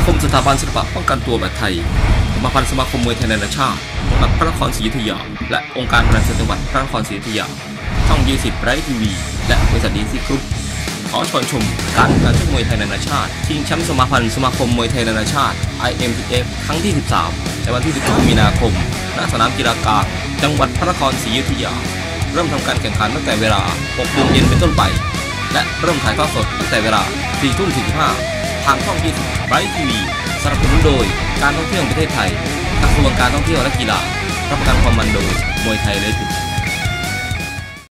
มสถาบันศิลปะป้องกันตัวแบบไทยสมาพันธ์สมาคมมวยไทยนานาชาติจังหวัดพระนครศรีอยุธยาและองค์การบริหารส่วนจังหวัดพระนครศรีอยุธยาช่อง20 ไร้ทีวีและบริษัทดีซีกรุ๊ปขอเชิญชมการชกมวยไทยนานาชาติชิงแชมป์สมาพันธ์สมาคมมวยไทยนานาชาติ IMTF ครั้งที่ 13 ในวันที่ 12 มีนาคมณสนามกีฬากลางจังหวัดพระนครศรีอยุธยาเริ่มทำการแข่งขันตั้งแต่เวลา 6 โมงเย็นเป็นต้นไปและเริ่มถ่ายทอดสดตั้งแต่เวลา 4:45 ทางช่อง20 ไร้ทีวีสนับสนุนโดยการท่องเที่ยวแห่งประเทศไทยกระทรวงการท่องเที่ยวและกีฬารับประกันความมันโดยมวยไทยเลย